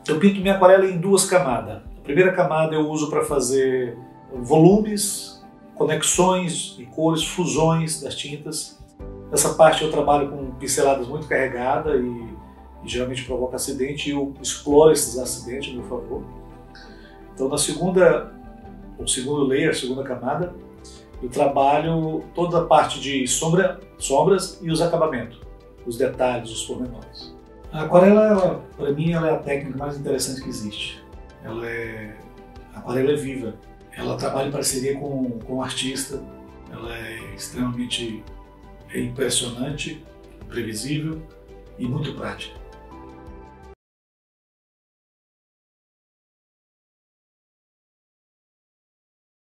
Eu pinto minha aquarela em duas camadas. A primeira camada eu uso para fazer volumes, conexões e cores, fusões das tintas. Nessa parte eu trabalho com pinceladas muito carregadas e geralmente provoca acidente, e eu exploro esses acidentes a meu favor. Então o segundo layer, a segunda camada, eu trabalho toda a parte de sombras e os acabamentos, os detalhes, os pormenores. A aquarela, para mim, ela é a técnica mais interessante que existe. A aquarela é viva, ela trabalha em parceria com o artista, ela é extremamente impressionante, previsível e muito prática.